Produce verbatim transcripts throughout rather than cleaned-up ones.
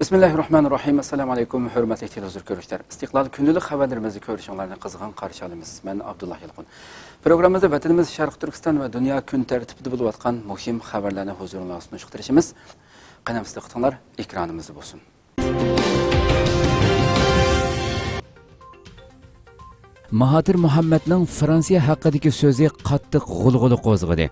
Bismillahirrahmanirrahim. Assalamu alaykum, hurmatli televizor ko'ruvchilar. Istiqlol kundalik xabarlarimizni ko'rishinglarni qizg'in qarshi olamiz. Men Abdullah Yilqin. Programmamizda vatanimiz Sharq Turkiston va dunyo kun tartibida bo'lib o'tgan muhim xabarlarni huzuringizga sunishtirishimiz. Qanamizda qitinglar, ekranimizda bo'lsin. Mahatir Muhammadning Fransiya haqidagi so'zi qattiq g'ulg'ula qo'zg'adi.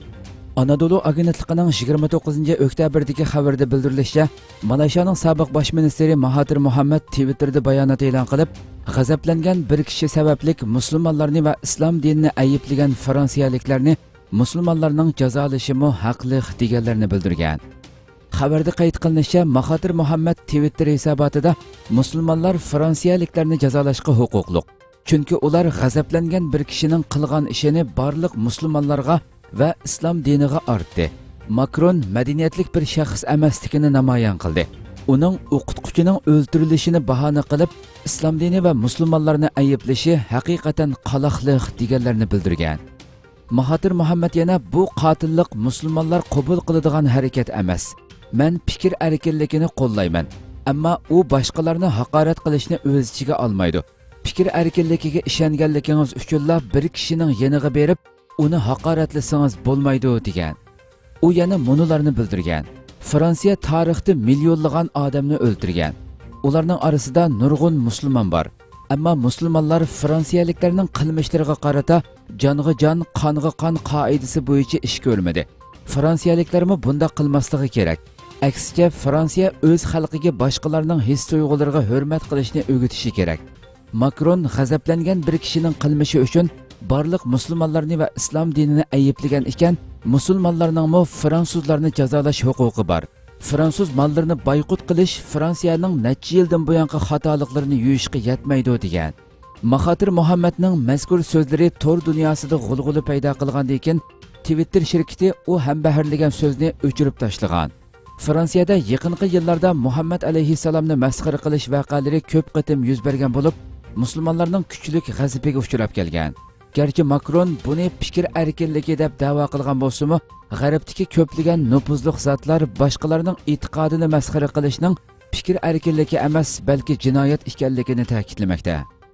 Anadolu agentligining yigirma to'qqizinchi oktyabrdagi xabarda bildirilishicha, Malayziyaning sobiq bosh ministri Mahatir Muhammad Twitterda bayonot e'lon qilib, g'azablangan bir kishi sababli musulmonlarni va islom dinini ayiblagan fransiyaliklarni musulmonlarning jazolashimi haqli deganlarini bildirgan. Xabarda qayd qilinishicha, Mahatir Muhammad Twitter hisobotida musulmonlar fransiyaliklarni jazolashga huquqli. Chunki ular g'azablangan bir kishining qilgan ishini barliq musulmonlarga va islom diniga ortdi. Makron madaniyatlik bir shaxs emasligini namoyon qildi. Uning o'qituvchining o'ldirilishini bahona qilib, islom dini va musulmonlarni ayiblashi haqiqatan qaloqliq deganlarini bildirgan. Mahatir Muhammad yana bu qotillik musulmonlar qabul qiladigan harakat emas. Men fikr erkinligini qo'llayman, ammo u boshqalarni haqorat qilishni o'z ichiga olmaydi. Fikr erkinligiga ishonganligingiz uchunla bir kishining yeniga berib uni haqoratlasangiz bo'lmaydi degan. U yana munolarni bildirgan. Fransiya tarixda millionlagan odamni o'ldirgan. Ularning orasida nurg'un musulmon bor. Ammo musulmonlar fransiyaliklarning qilmishlariga qarata jonga jon, qonga qon qoidasi bo'yicha ish ko'rmadi. Fransiyaliklarmi bunda qilmasligi kerak. Aksicha Fransiya o'z xalqiga boshqalarning his-tuyg'ulariga hurmat qilishni o'rgatishi kerak. Makron g'azablangan bir kishining qilmishi uchun barliq musulmonlarni va islom dinini ayiblagan ekan, musulmonlarning mo fransuzlarni jazolash huquqi bor. Fransuz mollarini boyqut qilish Fransiyaning necha yildan buyon xatoliklarini yuyishga yetmaydi degan. Mahatir Muhammadning mazkur so'zlari tor dunyosida g'ulg'ula paydo qilgandan keyin Twitter shirkati u hambaharlagan so'zni o'chirib tashlagan. Fransiyada yaqinqi yillarda Muhammad alayhissalomni masxara qilish voqealari ko'p qatim yuz bergan bo'lib, musulmonlarning kuchli g'azabiga uchrab kelgan. Gerçi Macron buni fikr erkinligi deb da'vo qilgan bo'lsa-mu, g'arbdagi ko'plagan nufuzli zotlar boshqalarning e'tiqodini masxara qilishning fikr erkinligi emas, balki jinoyat ekanligini ta'kidlamoqda.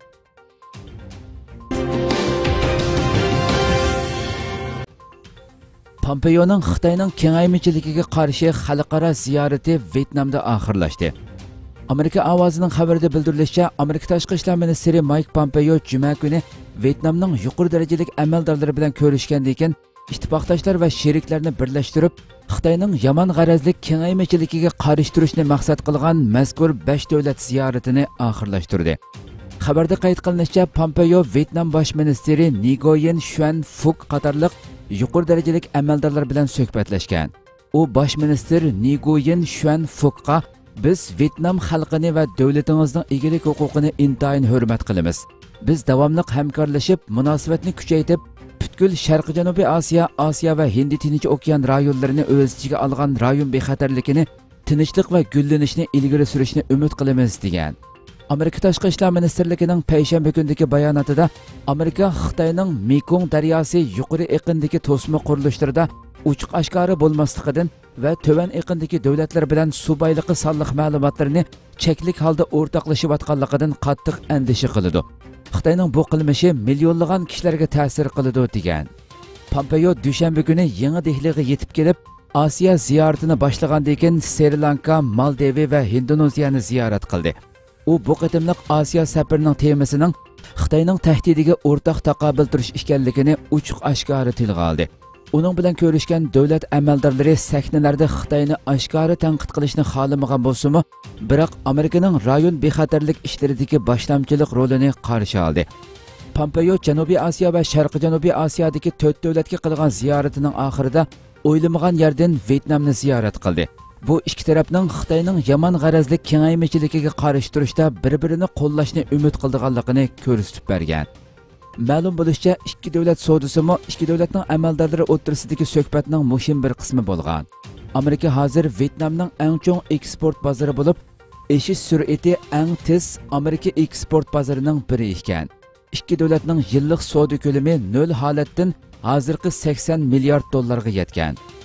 Pompeo'ning Xitoyning kengaymichiligiga qarshi xalqaro ziyorati Vyetnamda oxirlashdi. Amerika ovozining xabarida bildirilishicha, Amerika tashqi ishlar ministri Mike Pompeo juma kuni Vyetnamning yuqori darajalik amaldorlari bilan ko'rishgandan keyin ittifoqdoshlar va sheriklarni birlashtirib, Xitoyning yomon g'arazlik kengaymichiligiga qarshi turishni maqsad qilgan mazkur besh davlat ziyoratini oxirlashtirdi. Xabarda qayd qilinishicha, Pompeo Vyetnam bosh ministri Nguyen Xuan Phuc qatorliq yuqori darajalik amaldorlar bilan suhbatlashgan. U bosh ministr Nguyen Xuan Phuc'ga biz Vyetnam xalqini va davlatingizning egilik huquqini intayin hurmat qilamiz. Biz davomli hamkorlashib, munosabatni kuchaytirib, butkul Sharqiy Janubiy Osiyo, Osiyo va Hind Tinch okean rayonlarini o'z ichiga olgan rayon bexatarligini, tinchlik va gullanishni ilgari surishni umid qilamiz degan. Amerika tashqi ishlar ministrligining payshanba kunidagi bayonotida Amerika Xitoyning Mekong daryosi yuqori eqindagi to'sma qurilishlarida uchiq oshkora bo'lmasligidan va to'van eqindagi davlatlar bilan subayliqi sonliq ma'lumotlarni cheklik holda o'rtoqlashayotganligidan qattiq andisha qiladi. Xitoyning bu qilmishi millionlagan kishilarga ta'sir qiladi degan. Pompeo dushanba kuni Yangi Dehliga yetib kelib, Osiyo ziyoratini boshlagandan keyin Sri Lanka, Maldiv va Indoneziyani ziyorat qildi. U bu qatimliq Osiyo safarining temasining Xitoyning tahdidiga o'rtoq taqobil turish ekanligini ochiq oshkora tilga oldi. Uning bilan ko'rishgan davlat amaldorlari sahnalarda Xitoyni oshkora tanqid qilishni xohlamagan bo'lsa-mu, biroq Amerikaning rayon bexatarlik ishlaridagi boshlamchilik rolini qarshi oldi. Pompeo Janubiy Osiyo va Sharqiy Janubiy Osiyodagi to'rt davlatga qilgan ziyoratining oxirida o'ylamagan yerdan Vyetnamni ziyorat qildi. Bu ikki tarafning Xitoyning yomon g'arazli kengaymichiligiga qarshi turishda bir-birini qo'llashni umid qilganligini ko'rsatib bergan. Ma'lum bo'lishicha, ikki davlat savdosimi ikki davlatning amaldorlari o'rtasidagi suhbatning muhim bir qismi bo'lgan. Amerika hozir Vyetnamning eng chong eksport bozori bo'lib, eshish sur'ati eng tez Amerika eksport bozorining biri ekan. Ikki davlatning yillik savdo ko'lami nol holatdan hozirgi sakson milliard dollarga yetgan.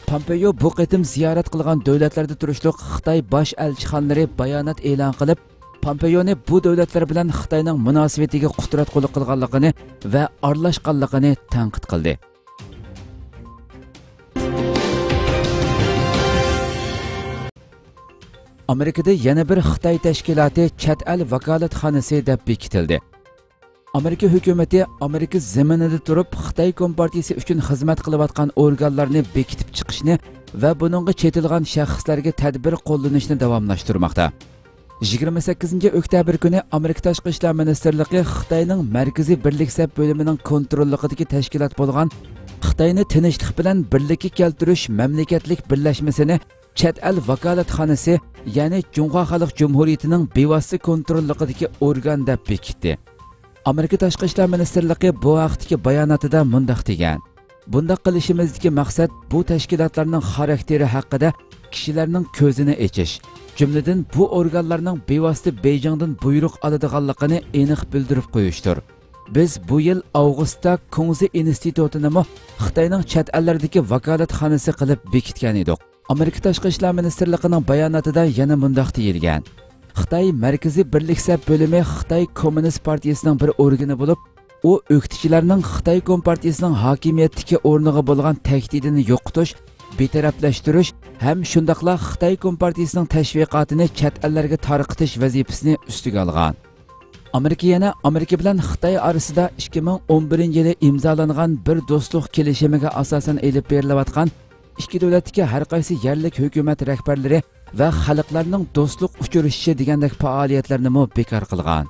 Pompeo bu qitim ziyorat qilgan davlatlarda turishliq Xitoy bosh elchixonalari bayonot e'lon qilib, Pompeo'ni bu davlatlar bilan Xitoyning munosabatiga qudratquli qilganligini va aralashganligini tanqid qildi. Amerikada yana bir Xitoy tashkiloti chet el vakolatxonasi deb bekitildi. Amerika hukumati Amerika zaminida turib Xitoy Kompartiyasi uchun xizmat qilayotgan organlarni bekitib chiqishni va buningga chetilgan shaxslarga tadbir qo'llanishni davomlashtirmoqda. yigirma sakkizinchi oktyabr kuni Amerika Tashqi ishlar ministrligi Xitoyning Markaziy Birlik Sap bo'limining kontrolligidagi tashkilot bo'lgan Xitoyni tinchlik bilan birlikka keltirish mamlakatlik birlashmasini chet el vakolatxonasi, ya'ni Jung'o Xalq Jumhuriyatining bevosita kontrolligidagi organ deb bekitdi. Amerika Tashqi ishlar ministrligi bu vaqtdagi bayonotida mundaq degan: "Bundaq qilishimizdagi maqsad bu tashkilotlarning xarakteri haqida kishilarning ko'zini echish, jumladan bu organlarning bevosita Beijingdan buyruq oladiganligini aniq bildirib qo'yishdir. Biz bu yil avgustda Kunzi institutini Xitoyning chet ellardagi vakolatxonasi qilib bekitgan edik." Amerika Tashqi ishlar ministrligining bayonotida yana mundaq deyilgan: Xitoy Markaziy Birlik Sap bo'limi Xitoy Kommunist partiyasining bir organi bo'lib, u o'qituvchilarning Xitoy Kompartiyasining hokimiyatdagi o'rniga bo'lgan tahdidini yo'qotish, betaraflashtirish ham shundaqla Xitoy Kompartiyasining tashviqotini chet ellarga tarqatish vazifasini ustiga olgan. Amerika yana Amerika bilan Xitoy orasida ikki ming o'n birinchi yili imzolangan bir do'stlik kelishimiga asosan elib berilayotgan ikki davlatdagi har qaysi yerlik hukumat rahbarlari va xalqlarning do'stlik uchrashishi degandek faoliyatlarni mo bekor qilgan.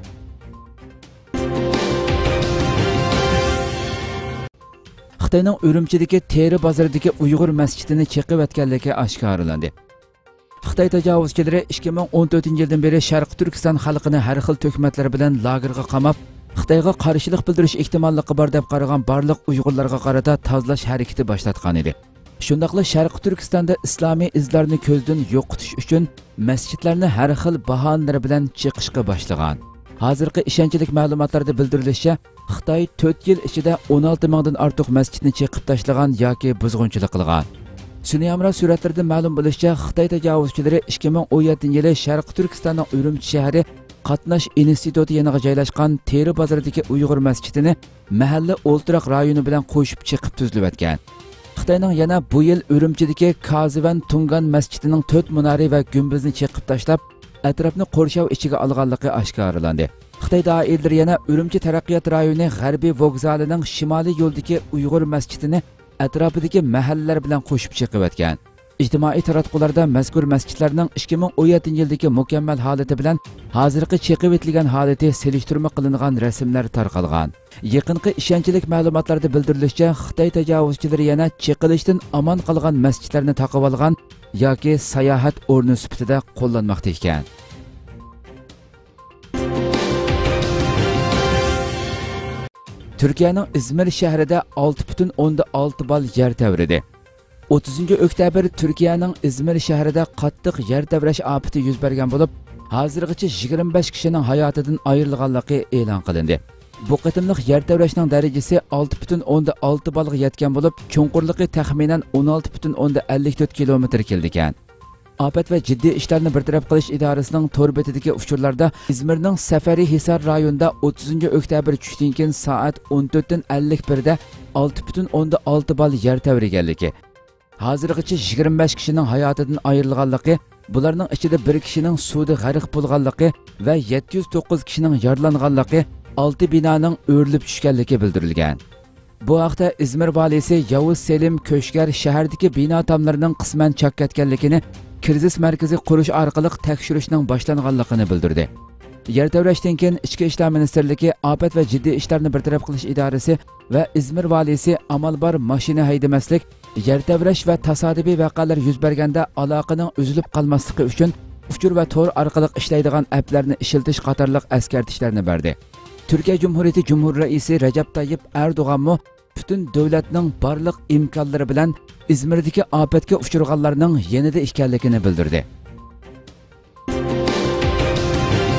Xitoyning Urumchidagi teri bozoridagi Uyg'ur masjidini chaqib o'tganligi oshkorlandi. Xitoy tajovuzchilari ikki ming o'n to'rtinchi yildan beri Sharq Turkiston xalqini har xil tuhmatlar bilan lagerga qamab, Xitoyga qarshilik bildirish ehtimolligi bor deb qaragan barliq Uyg'urlarga qarata tozalash harakati boshlatgan edi. Shundaqla Sharq Turkistonda islomiy izlarni ko'zdan yo'qotish uchun masjidlarni har xil bahonalar bilan chiqishga boshlagan. Hozirgi ishonchlik ma'lumotlarda bildirilishicha, Xitoy to'rt yil ichida o'n olti mingdan ortiq masjidni chiqib tashlagan yoki buzg'unchilik qilgan. Sun'iy amro suratlarda ma'lum bo'lishicha, Xitoy tajovuzchilari ikki ming o'n yettinchi yili Sharq Turkistonning Urumchi shahri Qatnash instituti yoniga joylashgan Teri bozoridagi Uyg'ur masjidini mahalla o'ltiroq rayoni bilan qo'shib chiqib tuzilib o'tgan. Xitoyning yana bu yil Urumchidagi Kazivan Tungan masjidining to'rt munari va gumbizni chiqib tashlab, atrofni qo'rshav ichiga olganligi oshkorlandi. Xitoy doiralari yana Urumchi taraqqiyot rayoni G'arbiy vokzalining shimoliy yo'ldagi Uyg'ur masjidini atrofidagi mahallalar bilan qo'shib chiqib o'tgan. Ijtimoiy taratqularda mazkur masjidlarning ikki ming o'n yettinchi yildagi mukammal holati bilan hozirgi chiqib etilgan holati selishtirma qilingan rasmlar tarqalgan. Yaqinqi ishonchlik ma'lumotlarda bildirilishicha, Xitoy tajovuzchilari yana chiqilishdan omon qolgan masjidlarni taqib olgan yoki sayohat o'rni sifatida qo'llanmoqda ekan. Turkiyaning Izmir shahrida olti butun o'ndan olti bal yer tavridi. o'ttizinchi oktyabr Turkiyaning Izmir shahrida qattiq yer tavrash ofati yuz bergan bo'lib, hozirgacha yigirma besh kishining hayotidan ayrilganligi e'lon qilindi. Bu qitimliq yer tavrashning darajasi olti butun o'ndan olti balga yetgan bo'lib, cho'nqurligi taxminan o'n olti butun o'ndan ellik to'rt kilometr keldi ekan. Afat va jiddiy ishlarni bartaraf qilish idorasining to'r betidagi uchurlarda Izmirning Safari Hisar rayonida o'ttizinchi oktyabr tushdan keyin soat o'n to'rtdan ellik birda olti butun o'ndan olti bal yer tavriganligi, hozirgacha yigirma besh kishining hayotidan ayrilganligi, bularning ichida bir kishining suvda g'arq bo'lganligi va yetti yuz to'qqiz kishining yaralanganligi, olti binoning o'rilib tushganligi bildirilgan. Bu haqda Izmir valisi Yavuz Selim Ko'shgar shahardagi bino tomlarining qisman chakatganligini, krizis markazi qurish orqali tekshirishning boshlanganligini bildirdi. Yer tavrashdan keyin Ichki ishlar ministrligi, Afat va jiddiy ishlarni bartaraf qilish idorasi va Izmir valisi amal bor mashina haydamaslik, yer tavrash va tasodifiy voqealar yuz berganda aloqaning uzilib qolmasligi uchun uchur va to'r orqali ishlaydigan applarni ishiltish qatorliq eskartishlarni berdi. Turkiya Cumhuriyeti Cumhur Raisi Recep Tayyip Erdo'g'an mo butun davlatning barliq imkonlari bilan Izmirdagi ofatga uchraganlarning yanida ekanligini bildirdi.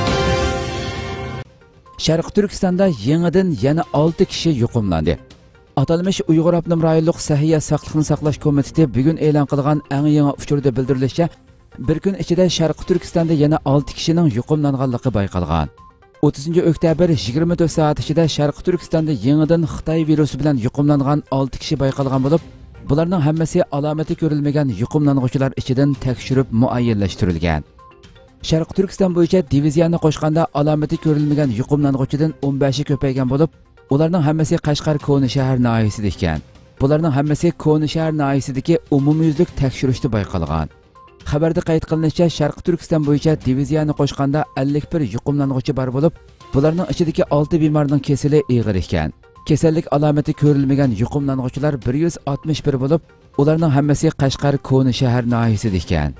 Sharq Turkistonda yangidan yana olti kishi yuqumlandi. Atalmış Uyghur Abnum rayonluq Səhiyyə Saqliqni saqlash komiteti bugun e'lon qilgan eng yangi uchurda bildirilishicha, bir kun ichida Sharqi Turkistonda yana olti kishining yuqumlanganligi bayqalgan. o'ttizinchi oktyabr yigirma to'rt soat ichida Sharqi Turkistonda yangidan Xitoy virusi bilan yuqumlangan olti kishi bayqalgan bo'lib, bularning hammasi alomati ko'rilmagan yuqumlanuvchilar ichidan tekshirib muayyanlashtirilgan. Sharqi Turkiston bo'yicha diviziyani qo'shganda alomati ko'rilmagan yuqumlanuvchidan o'n beshi ko'paygan bo'lib, ularning hammasi Qashqar Koni shahar noyisida ekan. Bularning hammasi Koni shahar noyisidagi umumyuzlik tekshirishda bayqalgan. Xabarda qayd qilinishicha, Sharqi Turkiston bo'yicha diviziyani qo'shganda ellik bir yuqumlanuvchi bor bo'lib, bularning ichidagi olti bemorning kasali og'ir ekan. Kasallik alomati ko'rilmagan yuqumlanuvchilar bir yuz oltmish bir bo'lib, ularning hammasi Qashqar Koni shahar noyisida ekan.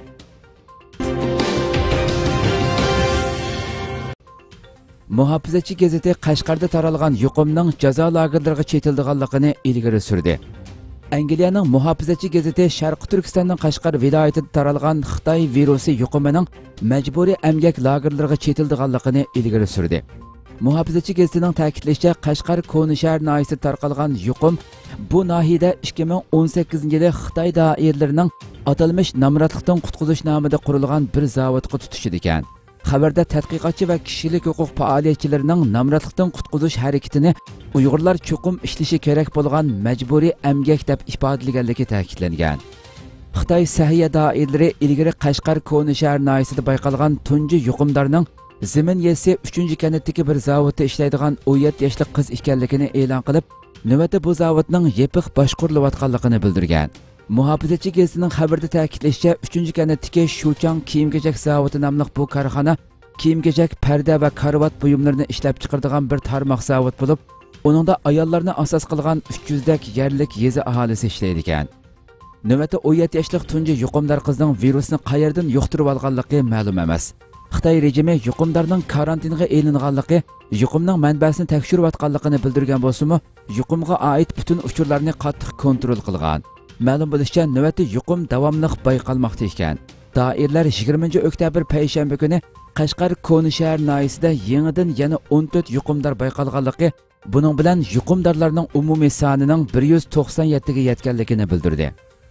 Muhofizachi gazeti Qashqarda taralgan yuqumning jazo lagerlariga chetildiganligini ilgari surdi. Angliyaning Muhofizachi gazeti Sharqi Turkistonning Qashqar viloyatida taralgan Xitoy virusi yuqumining majburiy emgak lagerlariga chetildiganligini ilgari surdi. Muhofizachi gazetining ta'kidlashicha, Qashqar Koni shahar noyisida tarqalgan yuqum bu nahiyada ikki ming o'n sakkizinchi yili Xitoy doiralarining atalmish namratlikdan qutqizish nomida qurilgan bir zavodga tutishidi ekan. Xabarda tadqiqotchi va kishilik huquq faoliyatchilarining namratlikdan qutqizish harakatini Uyg'urlar cho'qim ishlashi kerak bo'lgan majburiy emgak deb ifodalaganligi ta'kidlangan. Xitoy Səhiyyə doiralari ilgari Qashqar Koni shahar noyisida bayqalgan tunji yuqumdarning Zimin yesi uchinchi kanatdagi bir zavodda ishlaydigan o'n yetti yoshli qiz ekanligini e'lon qilib, navbatda bu zavodning yepiq boshqurilayotganligini bildirgan. Muhofizachi gazetining xabarda ta'kidlashicha, uchinchi kanatdagi Shuchang kiyim-kechak zavodi nomli bu korxona kiyim-kechak, parda va karvat buyumlarini ishlab chiqaradigan bir tarmoq zavod bo'lib, uningda ayollarni asos qilgan uch yuz dak yerlik yezi aholisi ishlaydi ekan. Navbatda o'n yetti yoshli tunji yuqumdor qizning virusni qayerdan yuqtirib olganligi ma'lum emas. Xitoy rejimi yuqumdarning karantinga elinganligi, yuqumning manbasini tekshirayotganligini bildirgan bo'lsa-mu, yuqumga oid butun uchurlarni qattiq kontrol qilgan. Ma'lum bo'lishicha, navbatda yuqum davomli bayqalmoqda ekan. Doirlar yigirmanchi oktyabr payshanba kuni Qashqar Koni shahar noyisida yangidan yana o'n to'rt yuqumdor bayqalganligi, buning bilan yuqumdorlarning umumiy sonining bir yuz to'qson yetti ga yetganligini bildirdi.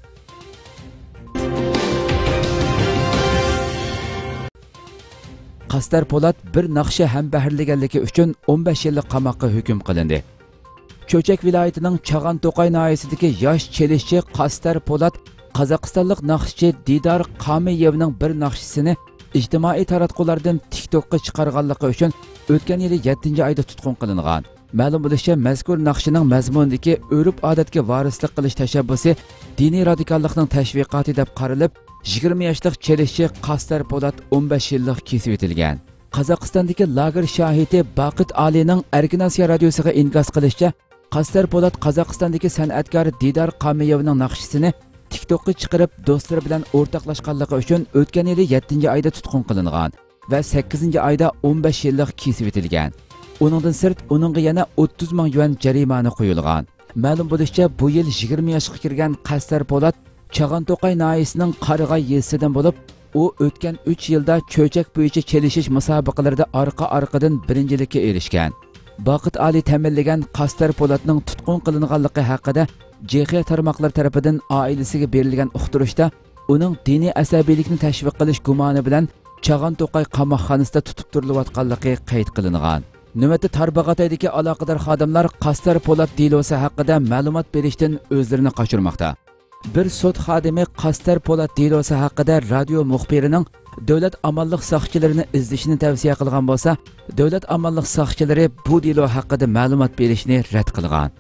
Qastar Po'lat bir naqsha hambahirliganligi uchun o'n besh yillik qamoqqa hukm qilindi. Cho'chak viloyatining Chag'an To'qay noyisidagi yosh chelishchi Qastar Po'lat Qozog'istonlik naqshchi Didar Qamiyevning bir naqshisini ijtimoiy taratqulardan TikTok'ga chiqarganligi uchun o'tgan yili yettinchi oyda tutqun qilingan. Ma'lum bo'lishicha, mazkur naqshining mazmunidagi urf-odatga vorislik qilish tashabbusi diniy radikallikning tashviqoti deb qaralib, yigirma yoshlik chelishchi Qastar Po'lat o'n besh yillik kesib etilgan. Qozog'istondagi lager shohidi Baqit Alining Erkin Osiyo radiosiga inkos qilishicha, Qastar Po'lat Qozog'istondagi san'atkor Didar Qamiyevning naqshisini TikTok'ga chiqarib, do'stlari bilan o'rtoqlashganligi uchun o'tgan yili yettinchi oyda tutqun qilingan va sakkizinchi oyda o'n besh yillik kesib etilgan. Uningdan sirt uningga yana o'ttiz ming yuan jarimani qo'yilgan. Ma'lum bo'lishicha, bu yil yigirma yoshga kirgan Qastar Po'lat Chag'an To'qay noyisining Qarag'ay yesidan bo'lib, u o'tgan uch yilda cho'chak bo'yicha chelishish musobaqalarida orqa-orqadan birinchilikka erishgan. Baqit Ali ta'minlagan Qastar Po'latning tutqun qilinganligi haqida J X tarmoqlar tomonidan oilasiga berilgan uqtirishda uning diniy asabiylikni tashviq qilish gumoni bilan Chag'an To'qay qamoqxonasida tutib turilayotganligi qayd qilingan. Navbatda Tarbag'ataydagi aloqador xodimlar Qastar Po'lat delosi haqida ma'lumot berishdan o'zlarini qochirmoqda. Bir sud xodimi Qastar Po'lat delosi haqida radio muxbirining davlat amalliq soqchilarini izlashni tavsiya qilgan bo'lsa, davlat amalliq soqchilari bu delo haqida ma'lumot berishni rad qilgan.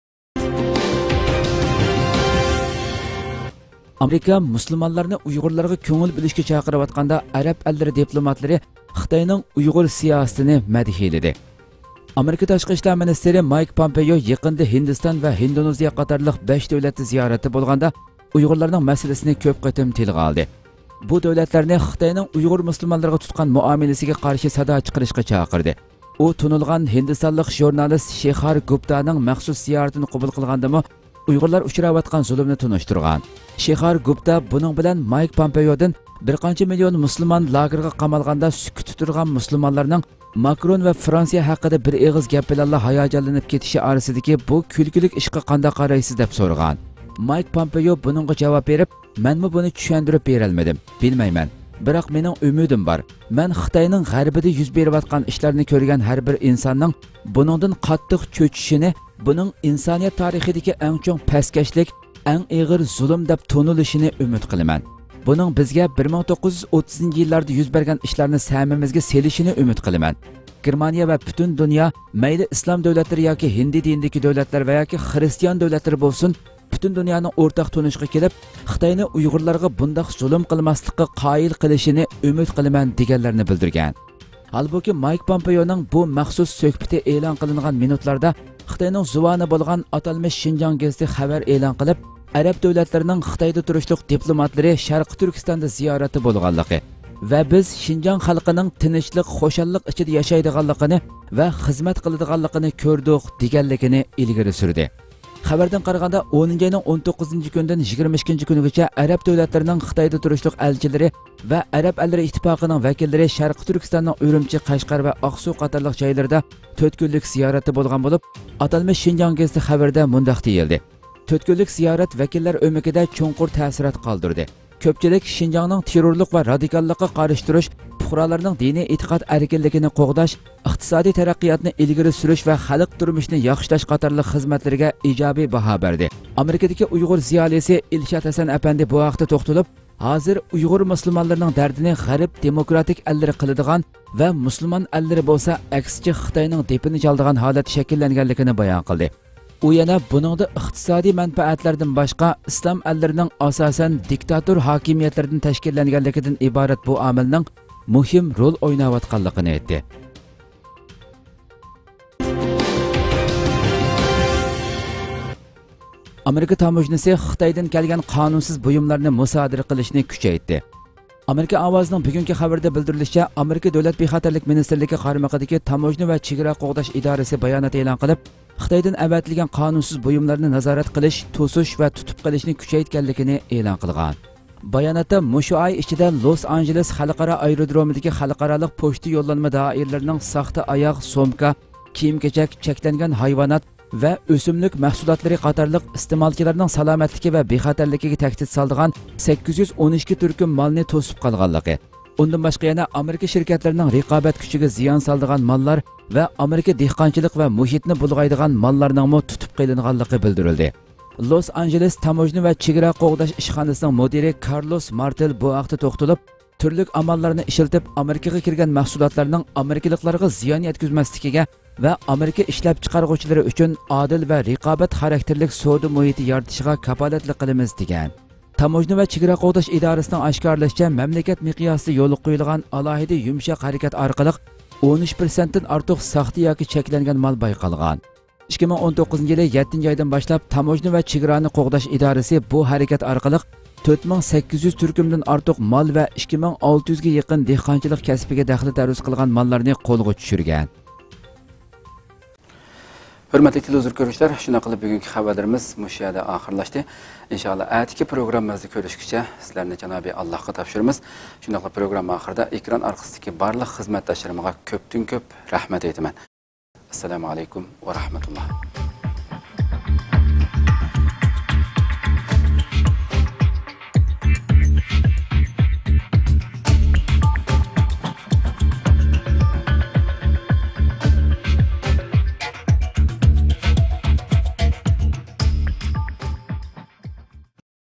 Amerika musulmonlarni Uyg'urlarga ko'ngil bilishga chaqirayotganda Arab ellari diplomatlari Xitoyning Uyg'ur siyosatini madhiyaladi. Amerika tashqi ishlar ministri Mike Pompeo yaqinda Hindiston va Indoneziya qatorliq besh davlatni ziyorati bo'lganda Uyg'urlarning masalasini ko'p qatim tilga oldi. Bu davlatlarni Xitoyning Uyg'ur musulmonlarga tutgan muomalasiga qarshi sado chiqarishga chaqirdi. U tunilgan Hindistonlik jurnalist Shekhar Guptaning maxsus ziyoratini qabul qilgandimi, Uyg'urlar uchrayotgan zulmni tunishtirgan. Shekhar Gupta buning bilan Mike Pompeo'dan bir qancha million musulmon lagerga qamalganda sukut turgan musulmonlarning Makron va Fransiya haqida bir eg'iz gap bilan hayajonlanib ketishi orasidagi bu kulgilik ishga qanday qaraysiz deb so'ragan. Mike Pompeo buningga javob berib, "Menmi buni tushuntirib bera olmadim, bilmayman. Biroq mening umidim bor. Men Xitoyning g'arbida yuz berayotgan ishlarni ko'rgan har bir insonning buningdan qattiq cho'chishini, buning insoniyat tarixidagi eng chong pastkashlik, eng og'ir zulm deb tonilishini umid qilaman. Buning bizga bir ming to'qqiz yuz o'ttizinchi yillarda yuz bergan ishlarni samimizga selishini umid qilaman. Germaniya va butun dunyo, mayli islom davlatlari yoki hindi dinidagi davlatlar va yoki xristian davlatlari bo'lsin, butun dunyoning o'rtaq tunishga kelib, Xitoyni Uyg'urlarga bunday zulm qilmaslikka qoyil qilishini umid qilaman deganlarni bildirgan. Halbuki Mike Pompeoning bu maxsus suhbati e'lon qilingan minutlarda Xitoyning zuvoni bo'lgan atalmish Xinjiang gazeti xabar e'lon qilib, Arab davlatlarining Xitoyda turishliq diplomatlari Sharqi Turkistonda ziyorati bo'lganligi va biz Xinjiang xalqining tinchlik, xo'shallik ichida yashaydiganligini va xizmat qiladiganligini ko'rdik deganligini ilgari surdi. Xabardan qaraganda o'ninchi oyning o'n to'qqizinchi kundan yigirma ikkinchi kunigacha Arab davlatlarining Xitoyda turishliq elchilari va Arab ellari ittifoqining vakillari Sharqi Turkistonning Urumchi, Qashqar va Oqsuv qatorliq joylarda to'rt kunlik ziyorati bo'lgan bo'lib, atalmish Xinjiang gazeti xabarida mundaq deyildi. to'rt kunlik ziyorat vakillar o'mikida cho'nqur ta'sirat qoldirdi. Ko'pchilik Xinjiangning terrorlik va radikallikqa qarshi turish, fuqarolarning diniy e'tiqod erkinligini qo'g'dash, iqtisodiy taraqqiyotni ilgari surish va xalq turmushini yaxshilash qatorli xizmatlariga ijobiy baho berdi. Amerikadagi Uyg'ur ziyolisi Ilshad Hasan apandi bu vaqtda to'xtalib, hozir Uyg'ur musulmonlarining dardini g'arb demokratik ellari qiladigan va musulmon ellari bo'lsa aksicha Xitoyning depini chaldigan holat shakllanganligini bayon qildi. U yana buningda iqtisodiy manfaatlardan boshqa islom ellarining asosan diktator hokimiyatlardan tashkillanganligidan iborat bu omilning muhim rol o'ynayotganligini aytdi. Amerika tamojnisi Xitoydan kelgan qonunsiz buyumlarni musodara qilishni kuchaytirdi. Amerika ovozining bugungi xabarda bildirilishicha, Amerika Davlat bexatarlik ministrligi qaramog'idagi tamojna va chegara qo'g'dash idorasi bayonot e'lon qilib, Xitoydan avatilgan qonunsiz buyumlarni nazorat qilish, to'sish va tutib qilishni kuchaytirganligini e'lon qilgan. Bayonotda mushu oy ichida Los Angeles xalqaro aerodromidagi xalqaro pochta yo'llanma doiralarining soxta oyoq, sumka, kiyim-kechak, cheklangan hayvonot va o'simlik mahsulotlari qatorliq iste'molchilarning salomatligi va bexatarligiga tahdid soldigan sakkiz yuz o'n ikki turkum molni to'sib qolganligi. Undan boshqa yana Amerika shirkatlarining raqobat kuchiga ziyon soldigan mollar va Amerika dehqonchilik va muhitni bulg'aydigan mollarning mo tutib qilinganligi bildirildi. Los Angeles tamojna va chegara qo'g'dash ishxonasining mudiri Carlos Martel bu vaqtda to'xtalib, turli amallarni ishlatib Amerikaga kirgan mahsulotlarning Amerikaliklarga ziyon yetkazmasligiga va Amerika ishlab chiqaruvchilari uchun adil va raqobat xarakterlik savdo muhiti yaratishiga kafolatlik qilamiz degan. Tamojna va chegara qo'g'dash idorasining oshkorlashicha, mamlakat miqyosida yo'l qo'yilgan alohida yumshoq harakat orqali o'n uch foiz dan ortiq soxta yoki cheklangan mol bayqalgan. ikki ming o'n to'qqizinchi yil yettinchi oydan boshlab tamojna va chegarani qo'g'dash idorasi bu harakat orqali to'rt ming sakkiz yuz turkumdan ortiq mol va ikki ming olti yuz ga yaqin dehqonchilik kasbiga daxl taruz qilgan mollarni qo'lga tushirgan. Hurmatli televizor ko'ruvchilar, shuna qilib bugungi xabarlarimiz mush yerda oxirlashdi. Inshaalloh atigi programmamizni ko'rishguncha sizlarni janobi Allohga topshiramiz. Shuna qilib program oxirida ekran orqasidagi barliq xizmatdoshlarimga ko'pdan ko'p rahmat aytaman. Assalomu alaykum va rahmatulloh.